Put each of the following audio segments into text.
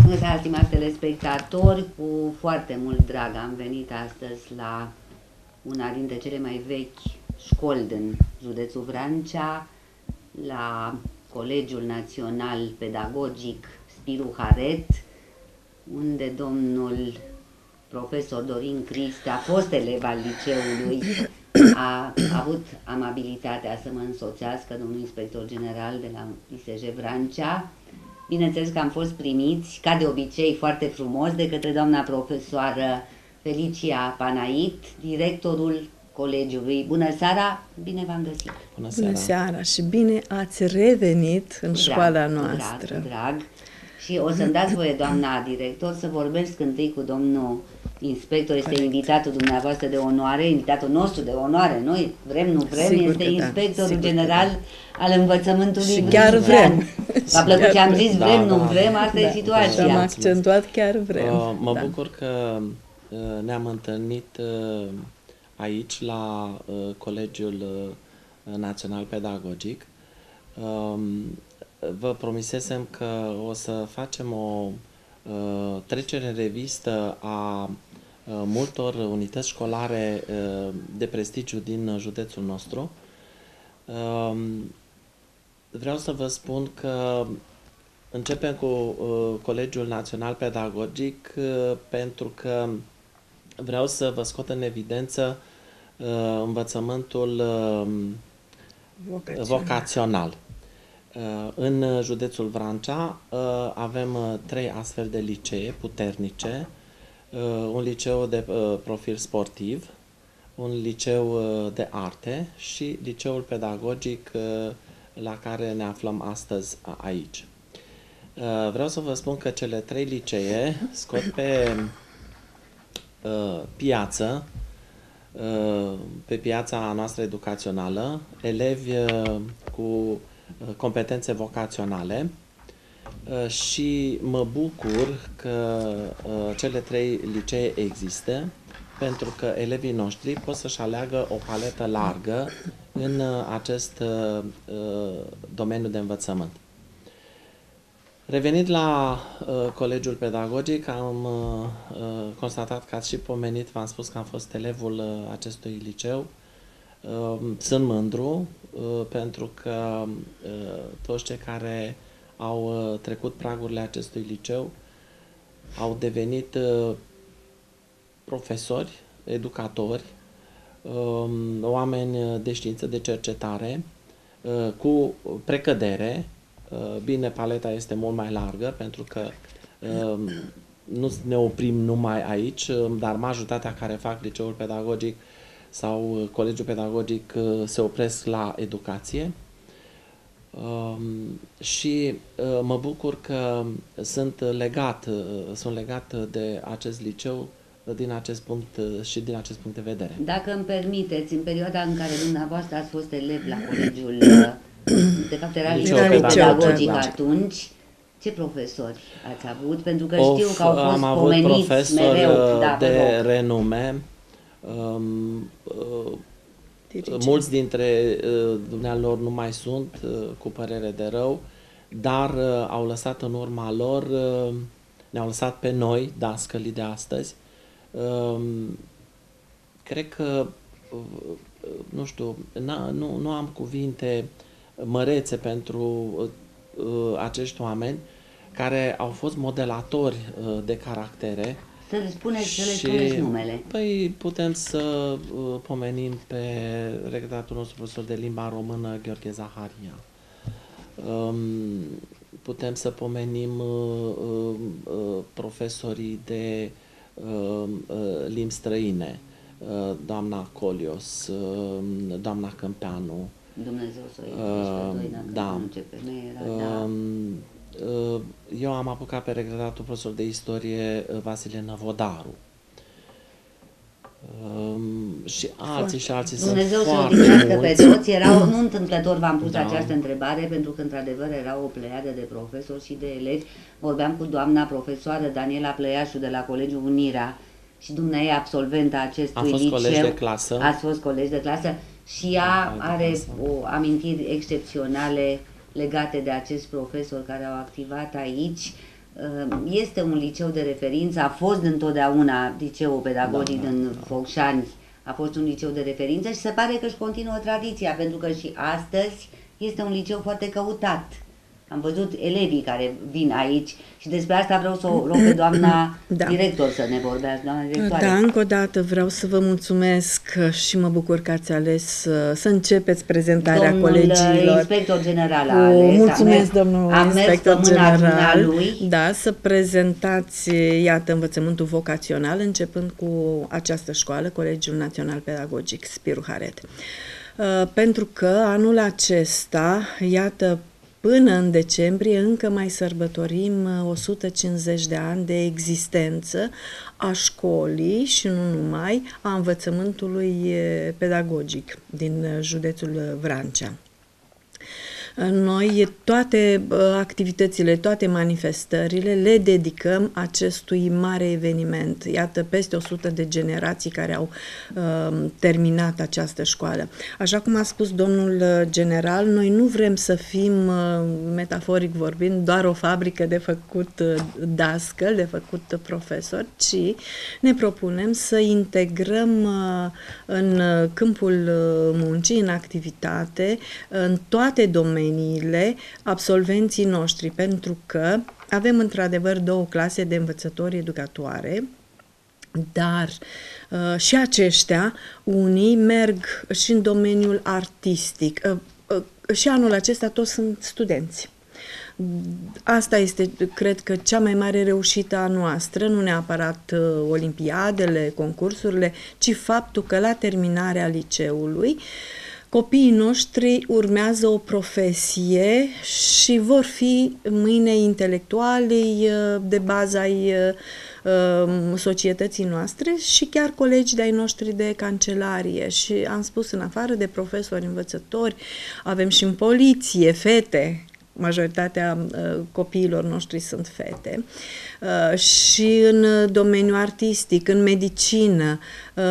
Bună seara, stimați telespectatori, cu foarte mult drag am venit astăzi la una dintre cele mai vechi școli din județul Vrancea, la Colegiul Național Pedagogic Spiru Haret, unde domnul profesor Dorin Criste, a fost elev al liceului, a avut amabilitatea să mă însoțească, domnul inspector general de la ISJ Vrancea. Bineînțeles că am fost primiți, ca de obicei, foarte frumos de către doamna profesoară Felicia Panait, directorul colegiului. Bună seara, bine v-am găsit! Bună seara! Bună seara și bine ați revenit în școala noastră. Cu drag. Și o să-mi dați voie, doamna director, să vorbesc întâi cu domnul inspector. Este corect. Invitatul dumneavoastră de onoare, invitatul nostru de onoare. Noi vrem, nu vrem, sigur este inspectorul general al învățământului. Și chiar vrem. V-a plăcut ce am zis? Vrem, nu vrem, asta e situația. Și am accentuat chiar vrem. Mă bucur că ne-am întâlnit aici la Colegiul Național Pedagogic. Vă promisesem că o să facem o trecere în revistă a multor unități școlare de prestigiu din județul nostru. Vreau să vă spun că începem cu Colegiul Național Pedagogic pentru că vreau să vă scot în evidență învățământul vocațional. În județul Vrancea avem 3 astfel de licee puternice, un liceu de profil sportiv, un liceu de arte și liceul pedagogic la care ne aflăm astăzi aici. Vreau să vă spun că cele 3 licee scot pe piață, pe piața noastră educațională, elevi cu competențe vocaționale și mă bucur că cele 3 licee există, pentru că elevii noștri pot să-și aleagă o paletă largă în acest domeniu de învățământ. Revenind la Colegiul Pedagogic, am constatat că ați și pomenit, v-am spus că am fost elevul acestui liceu. Sunt mândru pentru că toți cei care au trecut pragurile acestui liceu au devenit profesori, educatori, oameni de știință, de cercetare, cu precădere. Bine, paleta este mult mai largă pentru că nu ne oprim numai aici, dar majoritatea care fac liceul pedagogic sau colegiul pedagogic se opresc la educație și mă bucur că sunt legat de acest liceu din acest punct și din acest punct de vedere. Dacă îmi permiteți, în perioada în care dumneavoastră ați fost elev la colegiul, de fapt era liceu pedagogic atunci, ce profesori ați avut? Pentru că știu că au fost pomeniți mereu. De renume. Mulți dintre dumnealor nu mai sunt, cu părere de rău, dar au lăsat în urma lor, ne-au lăsat pe noi, dascălii de astăzi. Cred că, nu știu, nu am cuvinte mărețe pentru acești oameni care au fost modelatori de caractere. Să le spuneți numele. Păi putem să pomenim pe regretatul nostru profesor de limba română, Gheorghe Zaharia. Putem să pomenim profesorii de limbi străine, doamna Colios, doamna Câmpeanu. Dumnezeu să o iertești pe da. Nu începe, era, Eu am apucat pe regretatul profesor de istorie Vasile Năvodaru. Și alții și alții Dumnezeu sunt să foarte mulți. Pe toți erau, nu întâmplător v-am pus această întrebare, pentru că într-adevăr era o pleiadă de profesori și de elevi. Vorbeam cu doamna profesoară Daniela Plăiașu de la Colegiul Unirea și dumneavoastră absolventa acestui liceu. Colegi de clasă. Ați fost colegi de clasă și ea are o amintiri excepționale legate de acest profesor care au activat aici. Este un liceu de referință, a fost întotdeauna liceul pedagogic din Focșani, a fost un liceu de referință și se pare că își continuă tradiția, pentru că și astăzi este un liceu foarte căutat. Am văzut elevii care vin aici și despre asta vreau să o rog pe doamna director să ne vorbească, doamna directoare. Da, încă o dată vreau să vă mulțumesc și mă bucur că ați ales să începeți prezentarea colegilor. Domnul inspector general a ales. Mulțumesc, domnul inspector general. Lui. Da, să prezentați, iată, învățământul vocațional, începând cu această școală, Colegiul Național Pedagogic Spiru Haret. Pentru că anul acesta, iată, până în decembrie încă mai sărbătorim 150 de ani de existență a școlii și nu numai, a învățământului pedagogic din județul Vrancea. Noi toate activitățile, toate manifestările le dedicăm acestui mare eveniment. Iată, peste 100 de generații care au terminat această școală. Așa cum a spus domnul general, noi nu vrem să fim, metaforic vorbind, doar o fabrică de făcut dascăl, de făcut profesor, ci ne propunem să integrăm în câmpul muncii, în activitate, în toate domeniile, absolvenții noștri, pentru că avem într-adevăr 2 clase de învățători educatoare, dar și aceștia, unii merg și în domeniul artistic. Și anul acesta toți sunt studenți. Asta este, cred că, cea mai mare reușită a noastră, nu neapărat olimpiadele, concursurile, ci faptul că la terminarea liceului copiii noștri urmează o profesie și vor fi mâine intelectuali de bază ai societății noastre și chiar colegi de-ai noștri de cancelarie. Și am spus, în afară de profesori, învățători, avem și în poliție fete. Majoritatea copiilor noștri sunt fete. Și în domeniul artistic, în medicină,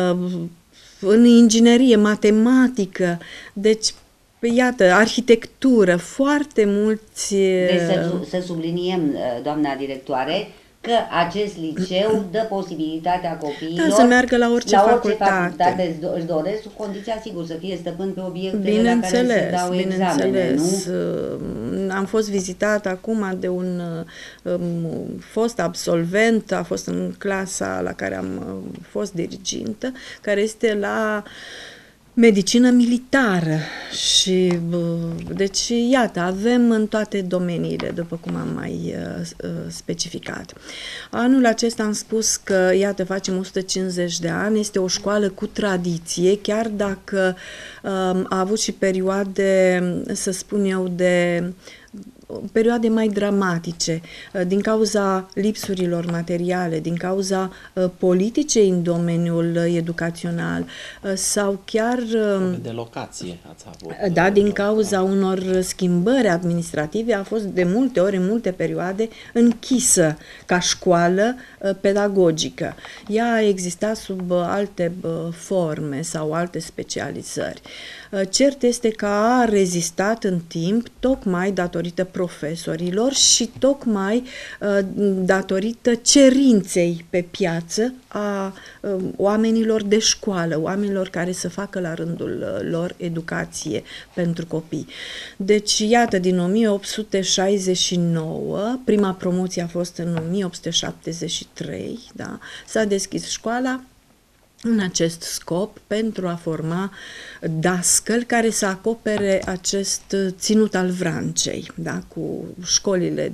în inginerie, matematică, deci, iată, arhitectură, foarte mulți... Deci să subliniem, doamna directoare, că acest liceu dă posibilitatea copiilor să meargă la orice facultate își doresc, sub condiția, sigur, să fie stăpân pe obiectele la care se dau examene, nu? Am fost vizitat acum de un fost absolvent, a fost în clasa la care am fost dirigintă, care este la medicină militară și deci iată, avem în toate domeniile, după cum am mai specificat. Anul acesta am spus că iată, facem 150 de ani, este o școală cu tradiție, chiar dacă a avut și perioade, să spun eu, de perioade mai dramatice, din cauza lipsurilor materiale, din cauza politicei în domeniul educațional sau chiar... De locație ați avut. Da, din cauza unor schimbări administrative a fost de multe ori, în multe perioade, închisă ca școală pedagogică. Ea a existat sub alte forme sau alte specializări. Cert este că a rezistat în timp tocmai datorită profesorilor și tocmai datorită cerinței pe piață a oamenilor de școală, oamenilor care să facă la rândul lor educație pentru copii. Deci, iată, din 1869, prima promoție a fost în 1873, da, s-a deschis școala în acest scop, pentru a forma dascăli care să acopere acest ținut al Vrancei, da, cu școlile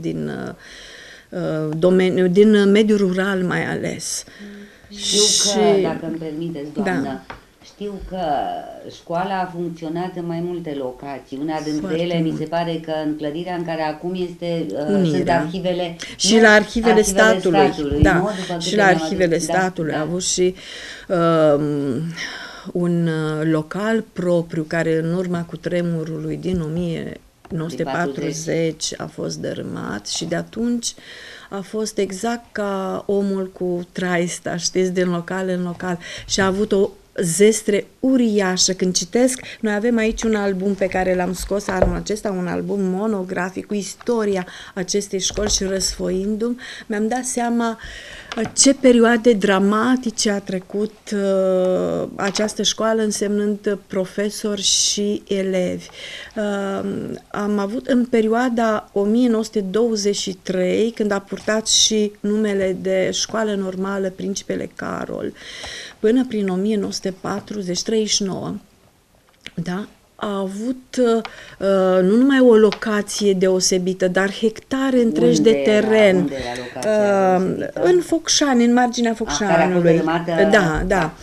din mediul rural mai ales. Știu că, dacă îmi permiteți, doamnă, știu că școala a funcționat în mai multe locații. Una dintre ele, mi se pare că în clădirea în care acum sunt arhivele... Și la arhivele statului. Da, și la arhivele statului. A avut și un local propriu care în urma cutremurului din 1940 a fost dărâmat și de atunci a fost exact ca omul cu traista, știți, din local în local și a avut zestre uriașă. Când citesc, noi avem aici un album pe care l-am scos anul acesta, un album monografic cu istoria acestei școli și răsfoindu-mi, mi-am dat seama ce perioade dramatice a trecut această școală, însemnând profesori și elevi. Am avut în perioada 1923, când a purtat și numele de Școală Normală Principele Carol, până prin 1940-39, da? A avut nu numai o locație deosebită, dar hectare întregi de teren. Unde era în Focșani, în marginea Focșanului. Da.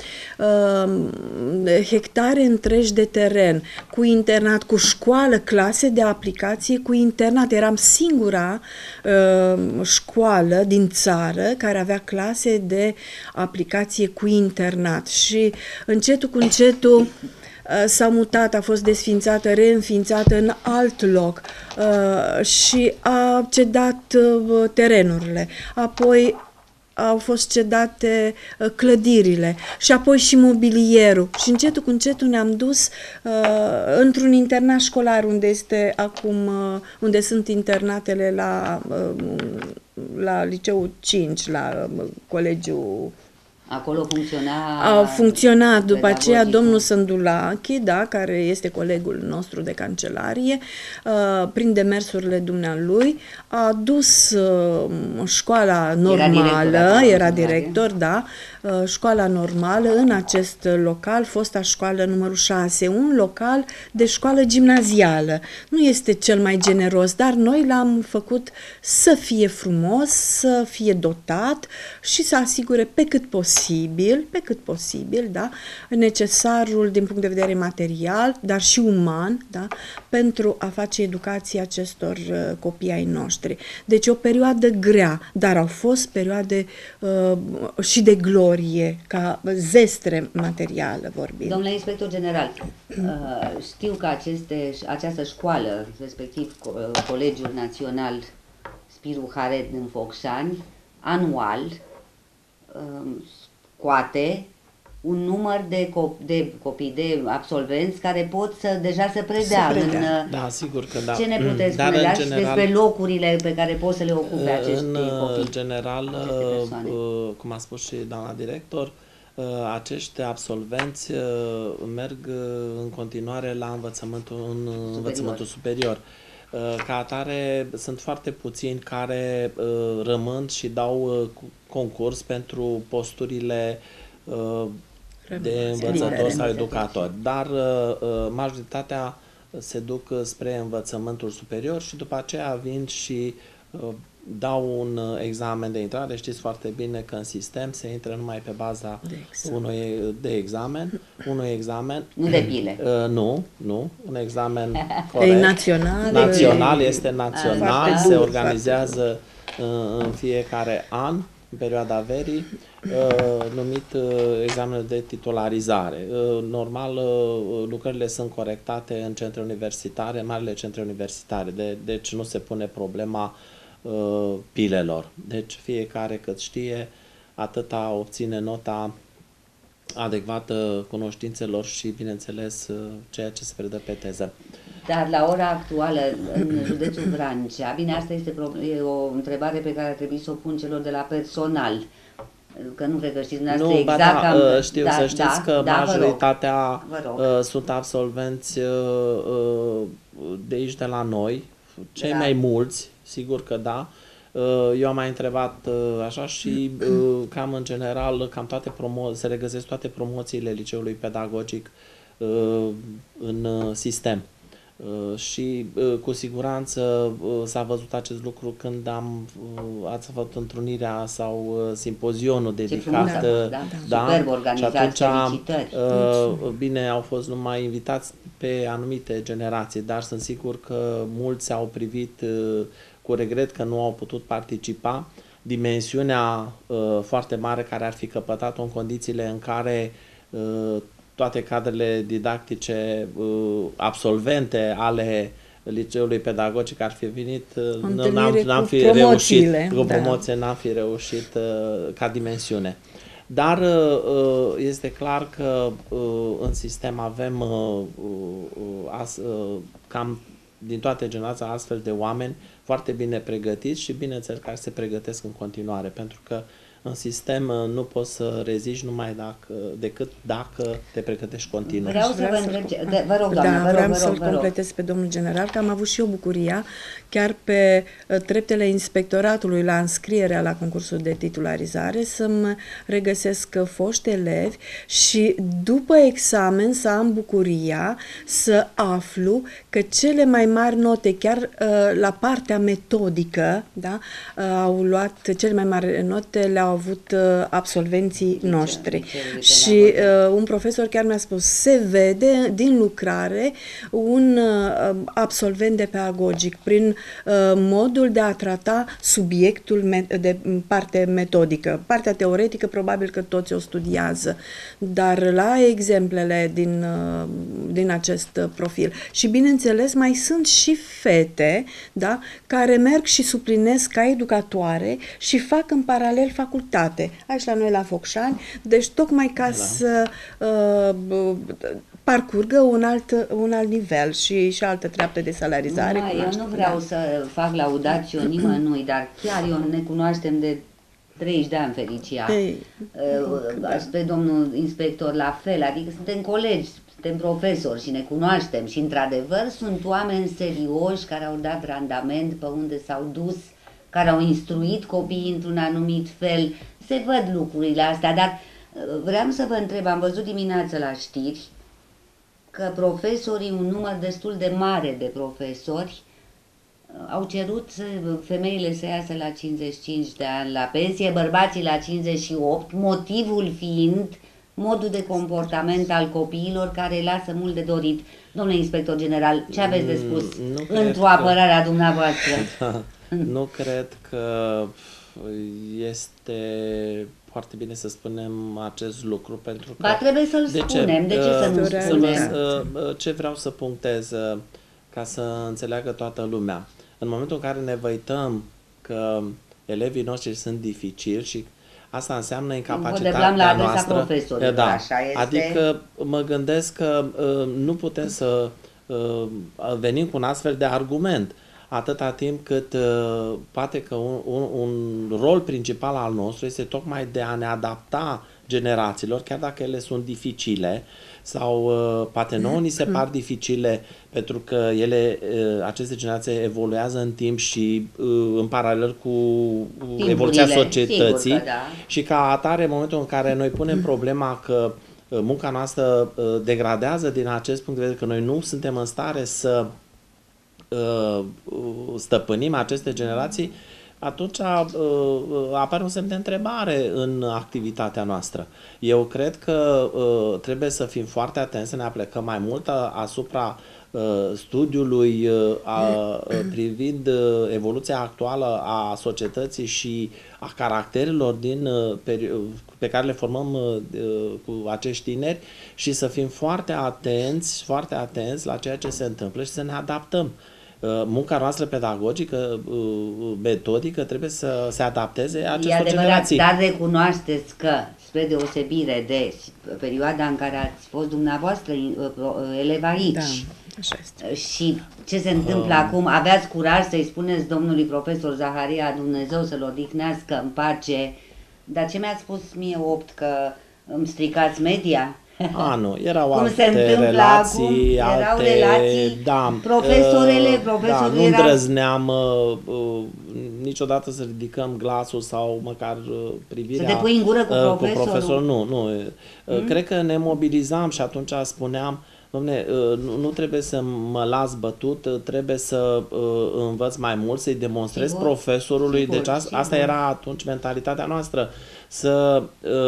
Hectare întregi de teren, cu internat, cu școală, clase de aplicație, cu internat. Eram singura școală din țară care avea clase de aplicație cu internat și încetul cu încetul s-a mutat, a fost desfințată, reînființată în alt loc și a cedat terenurile. Apoi au fost cedate clădirile și apoi și mobilierul. Și încetul cu încetul ne-am dus într-un internat școlar unde este acum, unde sunt internatele la Liceul 5, la Colegiul. Acolo funcționa... A funcționat după aceea domnul Sândulache, da, care este colegul nostru de cancelarie, prin demersurile dumnealui, a dus școala normală, era director, da, școala normală în acest local, fosta școală numărul 6, un local de școală gimnazială. Nu este cel mai generos, dar noi l-am făcut să fie frumos, să fie dotat și să asigure pe cât posibil, da, necesarul din punct de vedere material, dar și uman, da, pentru a face educația acestor copii ai noștri. Deci o perioadă grea, dar au fost perioade și de glorie, ca zestre materială vorbim. Domnule inspector general, știu că această școală, respectiv Colegiul Național Spiru Haret din Focșani, anual scoate un număr de copii, de absolvenți care pot deja să predea. Da, sigur că da. Ce ne puteți spune despre locurile pe care pot să le ocupe acești copii? În general, cum a spus și doamna director, acești absolvenți merg în continuare la învățământul superior. Ca atare, sunt foarte puțini care rămân și dau concurs pentru posturile de învățător sau educator, dar majoritatea se duc spre învățământul superior și după aceea vin și dau un examen de intrare. Știți foarte bine că în sistem se intră numai pe baza unui examen. Nu de pile. Nu, un examen corect. Național. Este național, se organizează în fiecare an, în perioada verii, numit examenul de titularizare. Normal, lucrările sunt corectate în centre universitare, marile centre universitare, deci nu se pune problema pilelor. Deci fiecare cât știe, atâta obține nota adecvată cunoștințelor și, bineînțeles, ceea ce se predă pe teză. Dar la ora actuală, în județul Vrancea, bine, asta este o întrebare pe care ar trebui să o pun celor de la personal, că nu cred că știți dumneavoastră exact. Știu, să știți că majoritatea sunt absolvenți de aici, de la noi, cei mai mulți, sigur că da. Eu am mai întrebat așa și cam în general, se regăsesc toate promoțiile liceului pedagogic în sistem. Și cu siguranță s-a văzut acest lucru când ați avut întrunirea sau simpozionul dedicat. Superb organizat, felicitări. Bine, au fost numai invitați pe anumite generații, dar sunt sigur că mulți au privit cu regret că nu au putut participa. Dimensiunea foarte mare care ar fi căpătat-o în condițiile în care toate cadrele didactice absolvente ale liceului pedagogic ar fi venit, n-am fi reușit, cu promoție n-am fi reușit ca dimensiune. Dar este clar că în sistem avem cam din toate generațiile astfel de oameni foarte bine pregătiți și bineînțeles care se pregătesc în continuare, pentru că în sistem nu poți să reziști numai decât dacă te pregătești continuu. Vreau să vă întreb, vă rog, doamnă, da, vă vreau rog, să-l completez pe domnul general, că am avut și eu bucuria, chiar pe treptele inspectoratului la înscrierea la concursul de titularizare, să-mi regăsesc foști elevi și după examen să am bucuria să aflu că cele mai mari note, chiar la partea metodică, da, au luat cele mai mari note, le-au avut absolvenții noștri. Și un profesor chiar mi-a spus, se vede din lucrare un absolvent de pedagogic prin modul de a trata subiectul de parte metodică. Partea teoretică probabil că toți o studiază, dar la exemplele din acest profil. Și bineînțeles mai sunt și fete, da, care merg și suplinesc ca educatoare și fac în paralel facultate. Aici la noi la Focșani, deci tocmai ca să parcurgă un alt nivel și altă treaptă de salarizare. Eu nu vreau să fac laudațiu nimănui, dar chiar eu ne cunoaștem de 30 de ani, Felicia. Spre domnul inspector la fel, adică suntem colegi, suntem profesori și ne cunoaștem și într-adevăr sunt oameni serioși care au dat randament pe unde s-au dus, care au instruit copiii într-un anumit fel. Se văd lucrurile astea, dar vreau să vă întreb, am văzut dimineața la știri că profesorii, un număr destul de mare de profesori, au cerut femeile să iasă la 55 de ani la pensie, bărbații la 58, motivul fiind modul de comportament al copiilor care lasă mult de dorit. Domnule inspector general, ce aveți de spus într-o apărare a dumneavoastră? Nu cred că este foarte bine să spunem acest lucru, pentru că... Ba, trebuie să-l spunem. De ce să nu spunem? Ce vreau să punctez ca să înțeleagă toată lumea? În momentul în care ne văităm că elevii noștri sunt dificili și asta înseamnă incapacitatea noastră. Da, așa este. Adică mă gândesc că nu putem să venim cu un astfel de argument atâta timp cât poate că un rol principal al nostru este tocmai de a ne adapta generațiilor, chiar dacă ele sunt dificile sau poate nouă ni se par dificile pentru că aceste generații evoluează în timp și în paralel cu evoluția societății, sigur că da. Și ca atare, în momentul în care noi punem problema că munca noastră degradează din acest punct de vedere, că noi nu suntem în stare să stăpânim aceste generații, atunci apare un semn de întrebare în activitatea noastră. Eu cred că trebuie să fim foarte atenți, să ne aplecăm mai mult asupra studiului privind evoluția actuală a societății și a caracterelor pe care le formăm cu acești tineri și să fim foarte atenți la ceea ce se întâmplă și să ne adaptăm. Munca noastră pedagogică, metodică, trebuie să se adapteze acestor generații. Dar recunoașteți că, spre deosebire de perioada în care ați fost dumneavoastră elev aici, da, așa este. Și ce se întâmplă acum, aveați curaj să-i spuneți domnului profesor Zaharia, Dumnezeu să-l odihnească în pace, dar ce mi-ați spus mie 8 că îmi stricați media? Nu, erau cum alte se întâmplă relații, acum, erau relații, da, profesorele nu îndrăzneam niciodată să ridicăm glasul sau măcar privirea. Să te pui în gură cu profesorul. Nu. Cred că ne mobilizam și atunci spuneam, dom'le, nu trebuie să mă las bătut, trebuie să învăț mai mult, să-i demonstrez profesorului. Deci asta era atunci mentalitatea noastră, să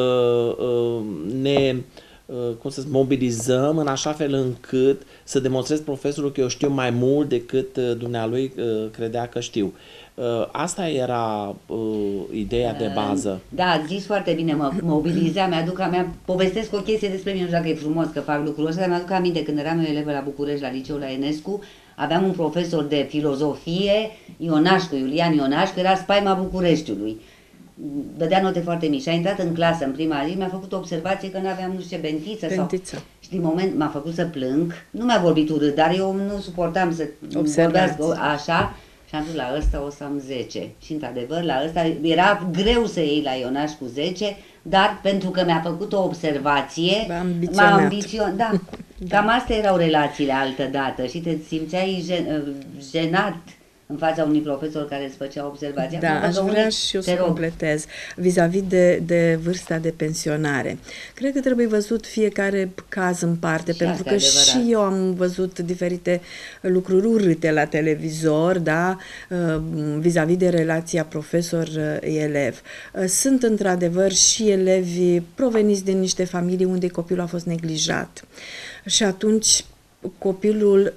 ne mobilizăm în așa fel încât să demonstrez profesorul că eu știu mai mult decât dumnealui credea că știu. Asta era ideea de bază. Da, ați zis foarte bine, mă mobilizam, povestesc o chestie despre mine, nu știu dacă e frumos că fac lucrul ăsta, dar mi-aduc aminte când eram eu elevă la București, la liceul la Enescu, aveam un profesor de filozofie, Iulian Ionașcu, era spaima Bucureștiului. dădea note foarte mici. A intrat în clasă în prima zi, mi-a făcut o observație că nu aveam nu știu ce bentiță. Și din moment m-a făcut să plâng, nu mi-a vorbit urât, dar eu nu suportam să vorbească așa și am zis la ăsta o să am 10. Și într-adevăr la ăsta era greu să iei la Ionaș cu 10, dar pentru că mi-a făcut o observație, m-a ambiționat. Da. Cam astea erau relațiile altădată și te simțeai jenat în fața unui profesor care îți făcea observația. Da, aș vrea și eu să completez vis-a-vis de vârsta de pensionare. Cred că trebuie văzut fiecare caz în parte, pentru că și eu am văzut diferite lucruri urâte la televizor, da, vis-a-vis de relația profesor-elev. Sunt într-adevăr și elevi proveniți din niște familii unde copilul a fost neglijat. Și atunci copilul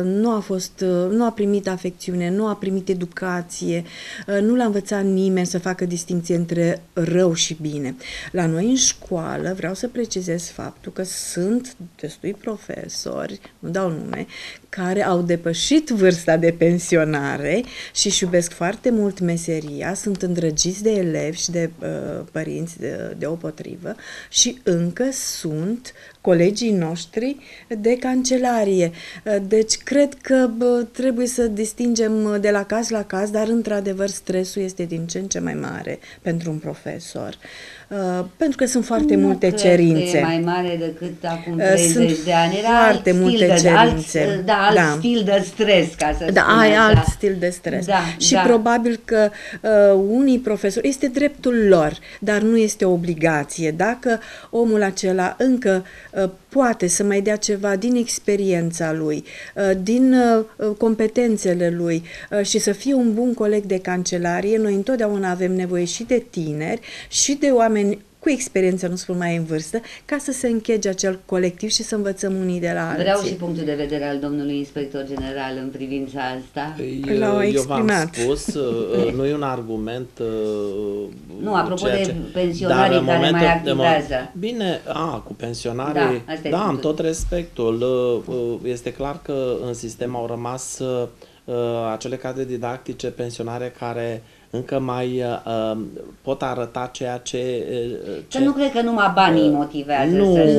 nu a primit afecțiune, nu a primit educație, nu l-a învățat nimeni să facă distinție între rău și bine. La noi în școală, vreau să precizez faptul că sunt destui profesori, nu dau nume, care au depășit vârsta de pensionare și își iubesc foarte mult meseria, sunt îndrăgiți de elevi și de părinți deopotrivă și încă sunt colegii noștri de cancelarie. Deci, cred că trebuie să distingem de la caz la caz, dar, într-adevăr, stresul este din ce în ce mai mare pentru un profesor. Pentru că sunt foarte multe cerințe. Că e mai mare decât acum 30 de ani. Era foarte multe cerințe. Alt stil de stres, ca să spun ai așa. alt stil de stres. Și probabil că unii profesori, este dreptul lor, dar nu este o obligație. Dacă omul acela încă poate să mai dea ceva din experiența lui, din competențele lui și să fie un bun coleg de cancelarie, noi întotdeauna avem nevoie și de tineri și de oameni cu experiență, nu spun mai în vârstă, ca să se închege acel colectiv și să învățăm unii de la alții. Vreau și punctul de vedere al domnului inspector general în privința asta. Eu v-am spus, nu e un argument... Nu, apropo de pensionarii care mai activează. Bine, cu pensionarii, da, în tot respectul. Este clar că în sistem au rămas acele cadre didactice pensionare care încă mai pot arăta ceea ce... Că nu cred că numai banii motivează,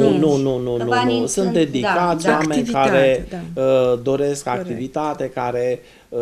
Nu. Sunt dedicați oameni care doresc activitate, care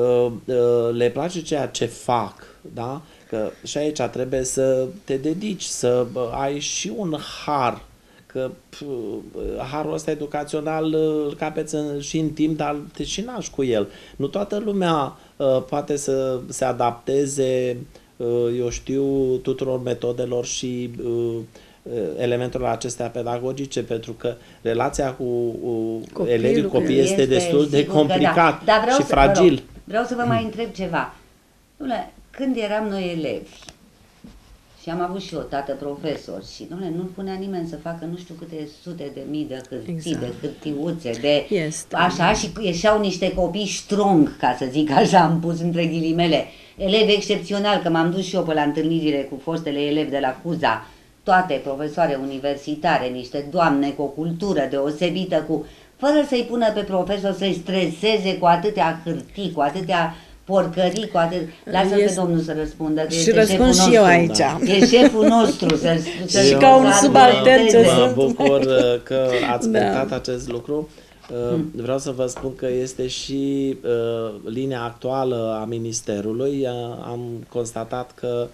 le place ceea ce fac, da? Că și aici trebuie să te dedici, să ai și un har, că harul ăsta educațional îl capeți și în timp, dar te și naști cu el. Nu toată lumea poate să se adapteze, eu știu, tuturor metodelor și elementelor acestea pedagogice, pentru că relația cu elevii, copiii este destul de complicat și fragil. Vreau să vă mai întreb ceva. Când eram noi elevi, și am avut și eu tată profesor și, nu punea nimeni să facă nu știu câte sute de mii de hârtii, de hârtiuțe, așa, și ieșeau niște copii strong, ca să zic așa, am pus între ghilimele, elevi excepțional, că m-am dus și eu pe la întâlnirile cu fostele elevi de la Cuza, toate profesoare universitare, niște doamne cu o cultură deosebită, fără să-i pună pe profesor să-i streseze cu atâtea hârtii, cu atâtea porcării, cu atât. Lasă-l pe domnul să răspundă. Că și răspund și eu aici. E șeful nostru. Și ca un subaltern ce sunt. Mă bucur că ați punctat acest lucru. Vreau să vă spun că este și linia actuală a Ministerului. Am constatat că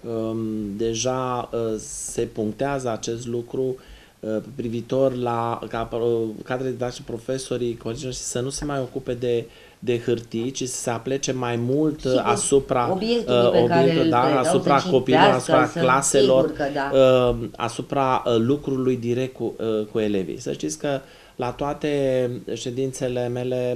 deja se punctează acest lucru privitor la cadre didactice, profesorii, colegii să nu se mai ocupe de hârtii, ci să se aplece mai mult asupra obiectului, asupra copiilor, asupra claselor, asupra lucrului direct cu elevii. Să știți că la toate ședințele mele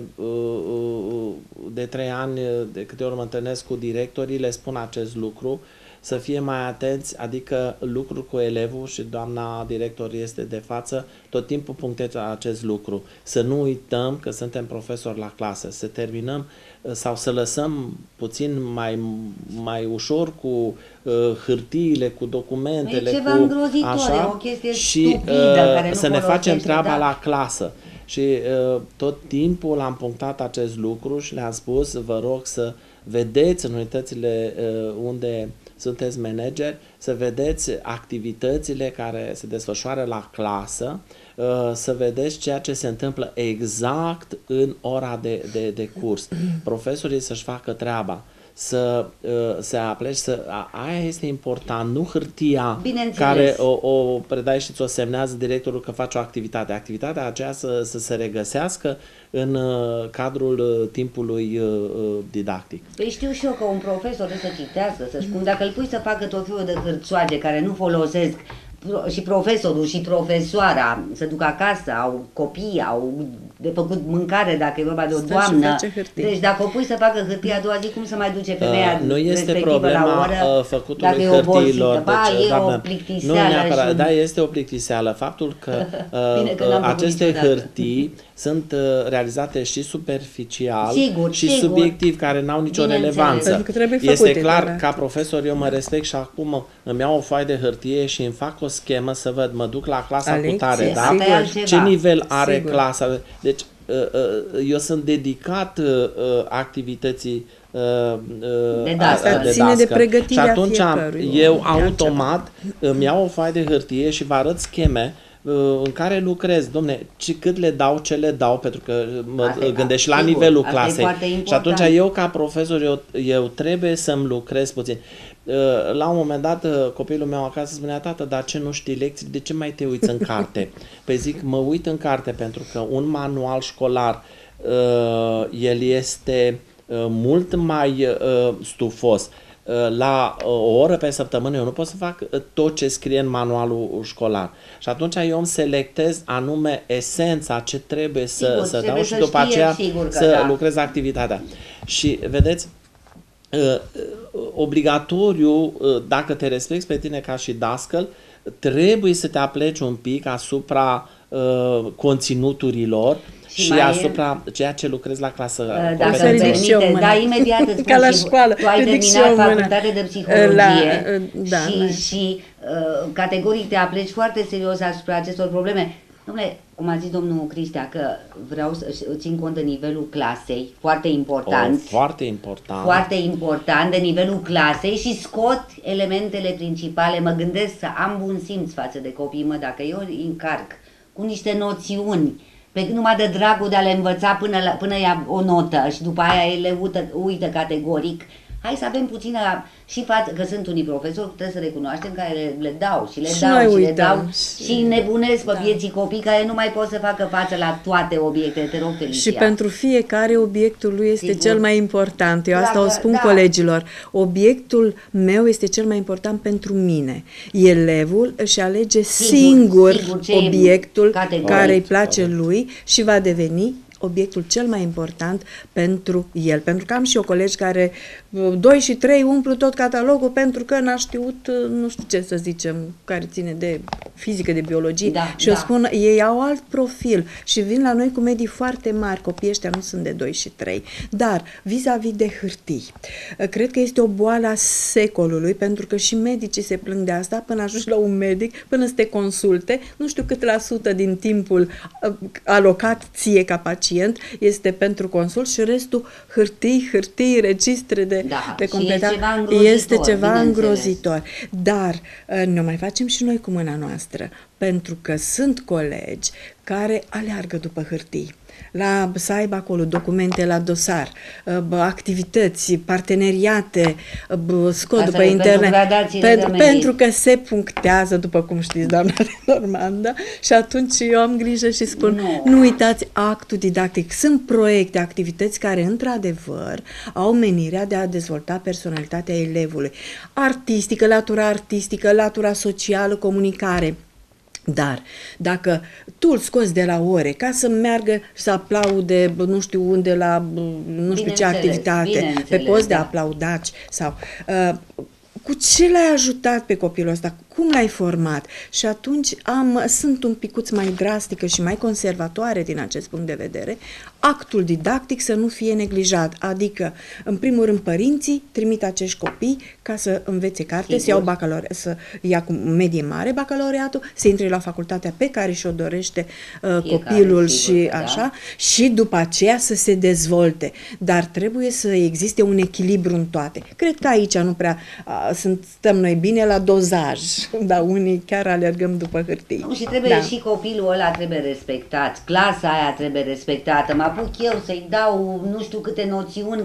de 3 ani, de câte ori mă întâlnesc cu directorii, le spun acest lucru, să fie mai atenți, adică lucrul cu elevul, și doamna director este de față, tot timpul punctez acest lucru. Să nu uităm că suntem profesori la clasă, să terminăm sau să lăsăm puțin mai ușor cu hârtiile, cu documentele, ceva îngrozitor, așa, o chestie și stupidă, care să nu ne facem treaba da. la clasă. Și tot timpul am punctat acest lucru și le-am spus, vă rog să vedeți în unitățile unde sunteți manageri, să vedeți activitățile care se desfășoară la clasă, să vedeți ceea ce se întâmplă exact în ora de curs. Profesorii să-și facă treaba, să se aplece, aia este important, nu hârtia care o predai și ți-o semnează directorul că face o activitate. Activitatea aceea să se regăsească în cadrul timpului didactic. Păi știu și eu că un profesor trebuie să citească, să-și cum dacă îl pui să facă tot felul de hârțoage care nu folosesc, și profesorul și profesoara să ducă acasă, au copii, au de făcut mâncare dacă e vorba de o doamnă. Deci dacă o pui să facă hârtie a doua zi, cum să mai duce femeia nu este respectivă problema la oră, făcutului hârtiilor. E o plictiseală. Da, este o plictiseală. Faptul că, aceste hârtii sunt realizate și superficial și subiectiv, care n-au nicio relevanță. Este clar, ca profesor, eu mă respect și acum îmi iau o foaie de hârtie și îmi fac o schemă să văd, mă duc la clasa cu tare, da? Ce nivel are clasa. Deci eu sunt dedicat activității de dascăl. Ține de pregătirea și atunci fiecărui. eu automat îmi iau o foaie de hârtie și vă arăt scheme în care lucrez, domne, cât le dau, ce le dau, pentru că mă gândesc și la nivelul clasei. Și atunci eu ca profesor, eu trebuie să-mi lucrez puțin. La un moment dat, copilul meu acasă spunea, tată, dar ce nu știi lecții, de ce mai te uiți în carte? Păi zic, mă uit în carte pentru că un manual școlar, el este mult mai stufos. La o oră pe săptămână eu nu pot să fac tot ce scrie în manualul școlar. Și atunci eu îmi selectez anume esența, ce trebuie să dau și după aceea să lucrez activitatea. Și vedeți, obligatoriu, dacă te respecti pe tine ca și dascăl, trebuie să te apleci un pic asupra conținuturilor și asupra ceea ce lucrezi la clasă. Dacă îmi permite, da, imediat îți spun. Ca la școală. Tu ai terminat facultate de psihologie și categoric te apleci foarte serios asupra acestor probleme. Dom'le, cum a zis domnul Cristea, că vreau să țin cont de nivelul clasei, foarte important. Foarte important. Foarte important, de nivelul clasei și scot elementele principale. Mă gândesc să am bun simț față de copiii mei, dacă eu îi încarc cu niște noțiuni, numai de dragul de a le învăța până ia o notă și după aia le uită categoric. Hai să avem puțină și față, că sunt unii profesori, trebuie să recunoaștem, care le dau și le dau și nebunesc pe vieții copii care nu mai pot să facă față la toate obiectele. Te rog, Felicia. Și pentru fiecare obiectul lui este cel mai important. Eu asta o spun colegilor. Obiectul meu este cel mai important pentru mine. Elevul își alege singur obiectul care îi place lui și va deveni obiectul cel mai important pentru el. Pentru că am și eu colegi care 2 și 3 umplu tot catalogul pentru că n-a știut, nu știu ce să zicem, care ține de fizică, de biologie. Și eu spun, ei au alt profil și vin la noi cu medii foarte mari. Copiii ăștia nu sunt de 2 și 3. Dar, vis-a-vis de hârtii, cred că este o boală a secolului, pentru că și medicii se plâng de asta, până ajungi la un medic, până să te consulte, nu știu cât la sută din timpul alocat ție ca pacient este pentru consult și restul hârtii, registre de completare. Este ceva îngrozitor. Dar ne mai facem și noi cu mâna noastră, pentru că sunt colegi care aleargă după hârtii. Să aibă acolo documente la dosar, activități, parteneriate, scot după internet, pentru că se punctează, după cum știți, doamna Normanda, și atunci eu am grijă și spun, nu uitați actul didactic. Sunt proiecte, activități care, într-adevăr, au menirea de a dezvolta personalitatea elevului. Artistică, latura socială, comunicare. Dar dacă tu îl scoți de la ore ca să meargă să aplaude nu știu unde la nu știu ce activitate, pe post de aplaudaci sau cu ce l-ai ajutat pe copilul ăsta? cum l-ai format? Și atunci sunt un picuț mai drastică și mai conservatoare din acest punct de vedere, actul didactic să nu fie neglijat, adică, în primul rând, părinții trimit acești copii ca să învețe carte, să ia cu medie mare bacalaureatul, să intre la facultatea pe care și-o dorește copilul și așa, și după aceea să se dezvolte. Dar trebuie să existe un echilibru în toate. Cred că aici nu prea stăm noi bine la dozaj, dar unii chiar alergăm după hârtii. Și trebuie și copilul ăla trebuie respectat, clasa aia trebuie respectată. Mă apuc eu să-i dau nu știu câte noțiuni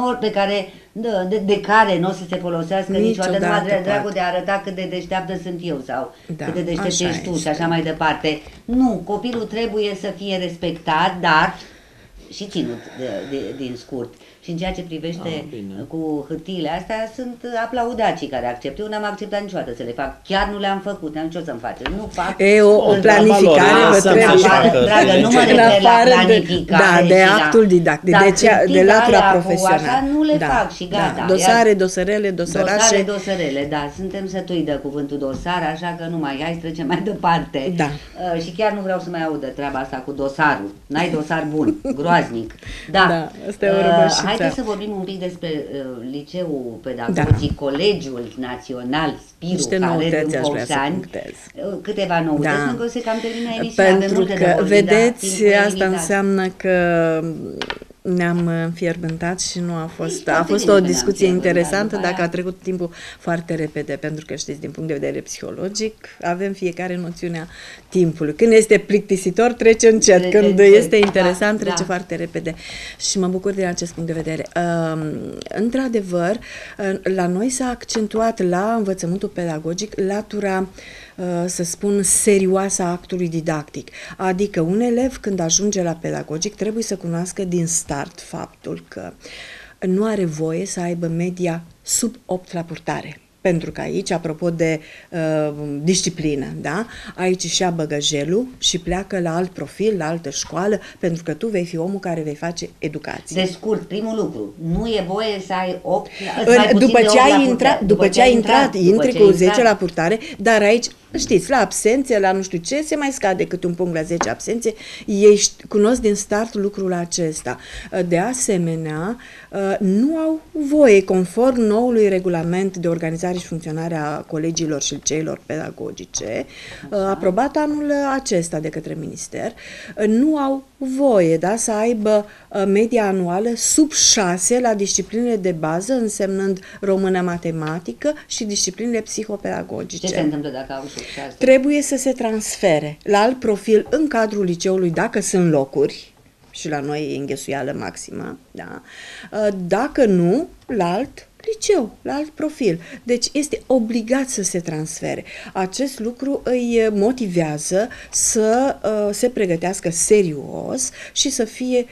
de care nu o să se folosească niciodată, numai de dragul de a arăta cât de deșteaptă sunt eu sau cât de deștept ești tu și așa mai departe. Nu, copilul trebuie să fie respectat, dar și ținut din scurt. Și în ceea ce privește cu hârtiile astea, sunt aplaudații care acceptă. Eu n-am acceptat niciodată să le fac. Chiar nu le-am făcut, n-am ce o să-mi fac. Nu fac. O planificare vă trebuie. Dragă, nu mă refer la planificare. De actul didactic, de latura profesională. Așa nu le fac și gata. Dosare, dosărele, dosărașe. Dosărele, da. Suntem sătui de cuvântul dosar, așa că nu mai hai să trecem mai departe. Da. Și chiar nu vreau să mai audă treaba asta cu dosarul. N-ai dosar bun, groaznic. Da, asta e o răbășiță. Haideți să vorbim un pic despre Liceul Pedagogic, Colegiul Național Spiru, care în Bolșani. Câteva noutăți, pentru că se cam termină emisiunea. Pentru că, vedeți, asta înseamnă că ne-am înfierbântat și nu a fost o discuție interesantă, dacă a trecut timpul foarte repede, pentru că știți, din punct de vedere psihologic, avem fiecare noțiunea timpului. Când este plictisitor, trece încet, când este interesant, trece foarte repede. Și mă bucur din acest punct de vedere. Într-adevăr, la noi s-a accentuat la învățământul pedagogic latura, să spun, serioasă a actului didactic. Adică un elev, când ajunge la pedagogic, trebuie să cunoască din start faptul că nu are voie să aibă media sub 8 la purtare. Pentru că aici, apropo de disciplină, da? Aici și ia băgăjelul și pleacă la alt profil, la altă școală, pentru că tu vei fi omul care vei face educație. De scurt, primul lucru, nu e voie să ai 8 după ce ai intrat, intri cu 10 la purtare, dar aici, știți, la absențe, la nu știu ce, se mai scade câte un punct la 10 absențe, ei cunosc din start lucrul acesta. De asemenea, nu au voie, conform noului regulament de organizare și funcționare a colegiilor și liceilor pedagogice, aprobat anul acesta de către minister, nu au voie, da, să aibă media anuală sub 6 la disciplinele de bază, însemnând română-matematică și disciplinele psihopedagogice. Ce se întâmplă dacă au sub 6? Trebuie să se transfere la alt profil în cadrul liceului, dacă sunt locuri, și la noi e înghesuială maximă, da? Dacă nu, la alt liceu, la alt profil. Deci este obligat să se transfere. Acest lucru îi motivează să se pregătească serios și să fie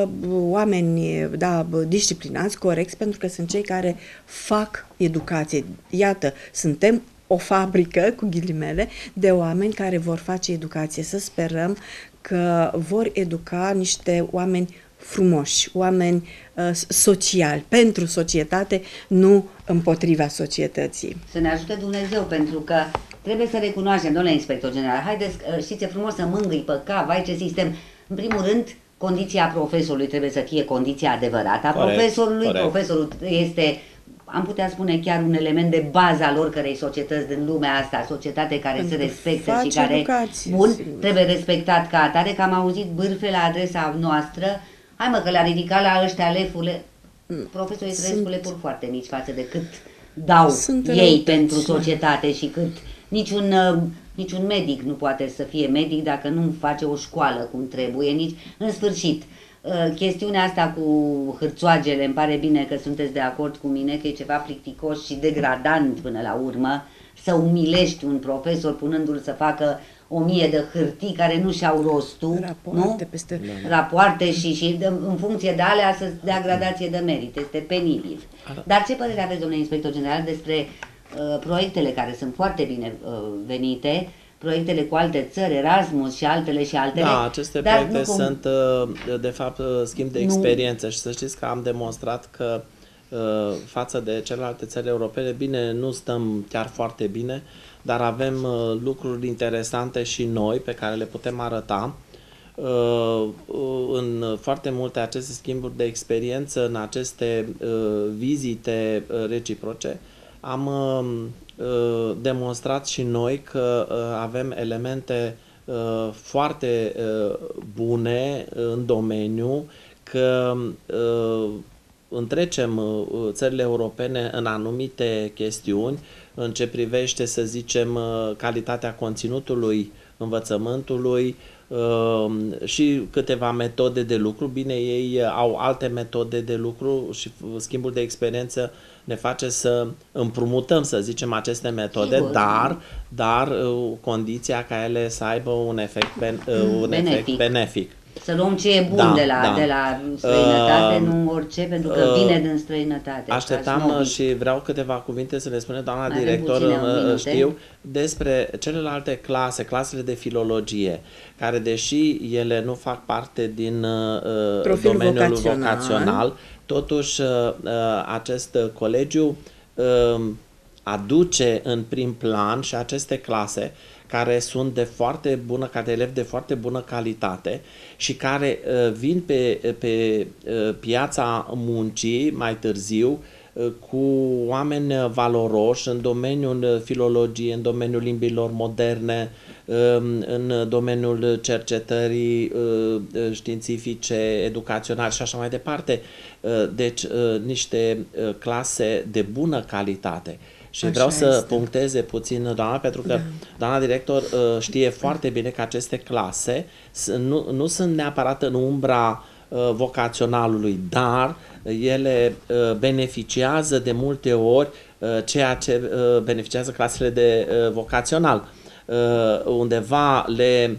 oameni, da, disciplinați, corecți, pentru că sunt cei care fac educație. Iată, suntem o fabrică, cu ghilimele, de oameni care vor face educație. Să sperăm că vor educa niște oameni frumoși, oameni sociali, pentru societate, nu împotriva societății. Să ne ajute Dumnezeu, pentru că trebuie să recunoaștem, domnule inspector general, haideți, știți, e frumos să mângâi pe cap, vai ce sistem. În primul rând, condiția profesorului trebuie să fie condiția adevărată a profesorului. Profesorul este, am putea spune, chiar un element de bază al oricărei societăți din lumea asta, societate care se respectă și care, educație, trebuie respectat ca atare, că am auzit bârfe la adresa noastră. Hai mă, că le-a ridicat la ăștia lefule. Profesorii trăiesc cu lefuri foarte mici față de cât dau ei pentru societate și cât niciun medic nu poate să fie medic dacă nu face o școală cum trebuie. În sfârșit, chestiunea asta cu hârțoagele, îmi pare bine că sunteți de acord cu mine că e ceva plicticos și degradant până la urmă să umilești un profesor punându-l să facă 1000 de hârtii care nu și-au rostul, rapoarte, nu? Rapoarte și în funcție de alea să dea gradație de merit. Este penibil. Dar ce părere aveți, domnule inspector general, despre proiectele care sunt foarte bine venite, proiectele cu alte țări, Erasmus și altele și altele? Da, aceste proiecte sunt, de fapt, schimb de experiență și să știți că am demonstrat că față de celelalte țări europene, bine, nu stăm chiar foarte bine, dar avem lucruri interesante și noi pe care le putem arăta. În foarte multe aceste schimburi de experiență, în aceste vizite reciproce, am demonstrat și noi că avem elemente foarte bune în domeniu, că întrecem țările europene în anumite chestiuni, în ce privește, să zicem, calitatea conținutului învățământului și câteva metode de lucru. Bine, ei au alte metode de lucru și schimbul de experiență ne face să împrumutăm, să zicem, aceste metode, Sigur, dar condiția ca ele să aibă un efect benefic. Să luăm ce e bun de la străinătate, nu orice, pentru că vine din străinătate. Așteptam și vreau câteva cuvinte să le spune doamna director, știu, despre celelalte clasele de filologie, care deși ele nu fac parte din domeniul vocațional, totuși acest colegiu aduce în prim plan și aceste clase care sunt de foarte bună, ca de elevi de foarte bună calitate și care vin pe piața muncii mai târziu cu oameni valoroși în domeniul filologiei, în domeniul limbilor moderne, în domeniul cercetării științifice, educaționale și așa mai departe. Deci niște clase de bună calitate. Și vreau să puncteze puțin, doamna, pentru că doamna director știe foarte bine că aceste clase nu sunt neapărat în umbra vocaționalului, dar ele beneficiază de multe ori ceea ce beneficiază clasele de vocațional. Undeva le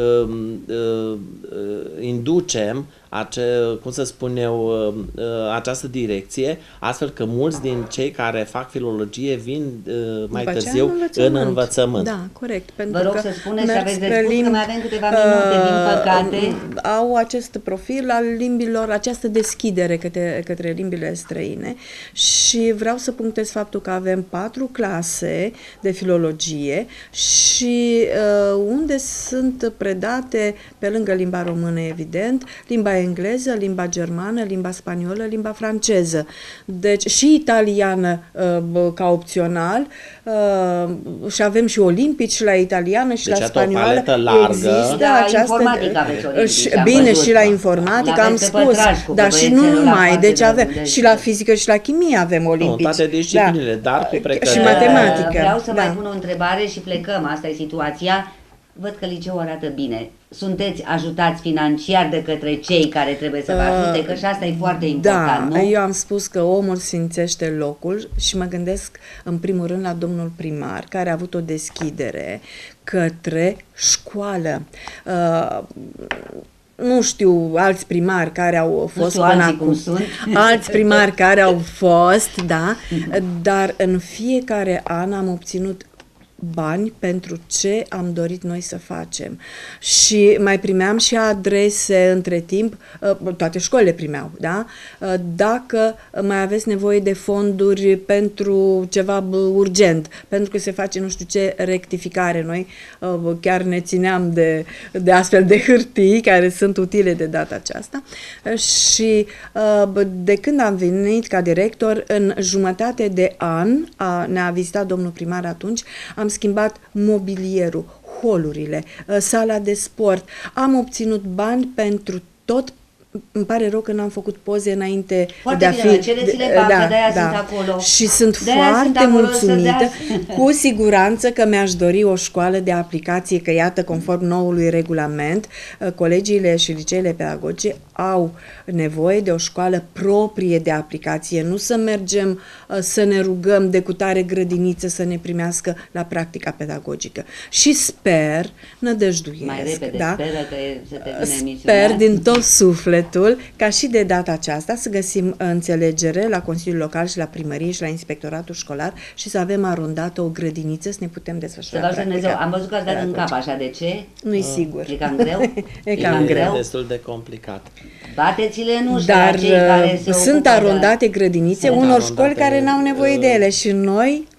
inducem, cum să spun eu, această direcție, astfel că mulți din cei care fac filologie vin mai târziu în învățământ. Da, corect. Vă rog să spuneți și aveți de spus, că mai avem câteva minute, din păcate. Au acest profil al limbilor, această deschidere către limbile străine și vreau să punctez faptul că avem 4 clase de filologie și unde sunt predate, pe lângă limba română, evident, limba engleză, limba germană, limba spaniolă, limba franceză. Deci și italiană ca opțional și avem și olimpici la italiană și deci la spaniolă. Există informatică aveți olimpici. Bine, și la informatică am spus, dar și nu numai. Deci avem și la fizică și la chimie avem olimpici. Toate disciplinele, dar cu precădere. Și matematică. Vreau să mai pun o întrebare și plecăm. Asta e situația. Văd că liceul arată bine. Sunteți ajutați financiar de către cei care trebuie să vă ajute? Că și asta e foarte important, nu? Eu am spus că omul simțește locul și mă gândesc în primul rând la domnul primar, care a avut o deschidere către școală. Nu știu alți primari care au fost până acum, alți primari care au fost, da, dar în fiecare an am obținut bani pentru ce am dorit noi să facem. Și mai primeam și adrese între timp, toate școlile primeau, da? Dacă mai aveți nevoie de fonduri pentru ceva urgent, pentru că se face nu știu ce rectificare, noi chiar ne țineam de astfel de hârtii care sunt utile de data aceasta și de când am venit ca director, în jumătate de an, ne-a vizitat domnul primar atunci, am schimbat mobilierul, holurile, sala de sport. Am obținut bani pentru tot. Îmi pare rău că n-am făcut poze înainte foarte de a bine, fi... cereți-le bancă, de-aia sunt acolo. Și sunt foarte mulțumită. Cu siguranță că mi-aș dori o școală de aplicație, că iată, conform noului regulament, colegiile și liceele pedagogice au nevoie de o școală proprie de aplicație, nu să mergem să ne rugăm de cutare grădiniță să ne primească la practica pedagogică. Și sper, nădăjduiesc, mai repede, da? Speră că se termine emisiunea. Sper din tot sufletul ca și de data aceasta să găsim înțelegere la Consiliul Local și la primărie și la Inspectoratul Școlar și să avem arondată o grădiniță să ne putem desfășura practica. Dumnezeu, am văzut că ați dat în cap așa, de ce? Nu-i sigur. E cam greu? E cam greu. E destul de complicat. Bateți-le în ușă, dar cei care se sunt arondate grădinițe unor școli care n-au nevoie de ele și noi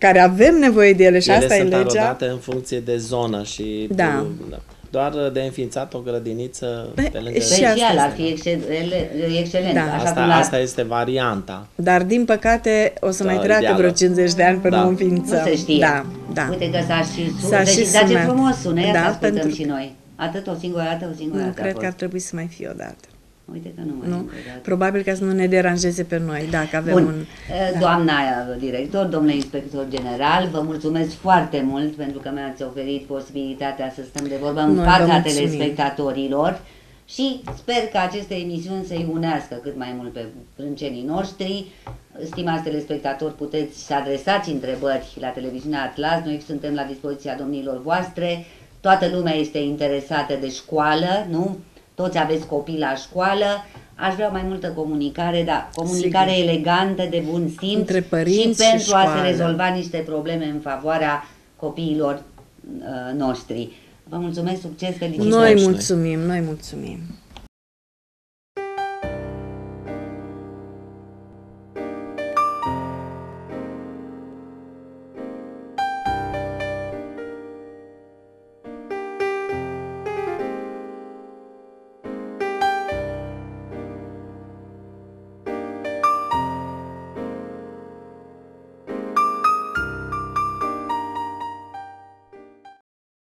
care avem nevoie de ele și Ele asta e sunt legea. arodate în funcție de zonă și Da. doar de înființat o grădiniță Bă, pe lângă. și Special, asta ar fi excelent. Da. Așa cum la... Asta este varianta. Dar, din păcate, o să Da, mai treacă ideală. vreo 50 de ani până Da. o Nu înființăm. se știe. Da. Uite că s-a și S-a și Deci, dar ce sumat. frumos sună, ia Da, să ascultăm pentru- și noi. Atât o singură dată, o singură Nu, dată a cred că ar fost. trebui să mai fie o dată. Uite că nu mai Nu? e încă o dată. Probabil ca să nu ne deranjeze pe noi, dacă avem Bun. un... Doamna director, domnule inspector general, vă mulțumesc foarte mult pentru că mi-ați oferit posibilitatea să stăm de vorbă în Noi vă fața mulțumim. telespectatorilor și sper că aceste emisiuni să-i unească cât mai mult pe brâncenii noștri. Stimați telespectatori, puteți să adresați întrebări la televiziunea Atlas, noi suntem la dispoziția domnilor voastre, toată lumea este interesată de școală, nu? Toți aveți copii la școală, aș vrea mai multă comunicare, dar comunicare Sigur. elegantă, de bun simț Între părinți și și pentru a se școală. rezolva niște probleme în favoarea copiilor noștri. Vă mulțumesc, succes, felicitări! Noi noi. mulțumim, noi mulțumim.